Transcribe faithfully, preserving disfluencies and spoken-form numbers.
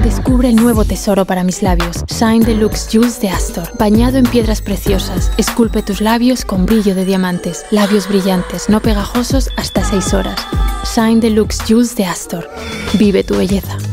Descubre el nuevo tesoro para mis labios. Shine Deluxe Juice de Astor. Bañado en piedras preciosas. Esculpe tus labios con brillo de diamantes. Labios brillantes, no pegajosos hasta seis horas. Shine Deluxe Juice de Astor. Vive tu belleza.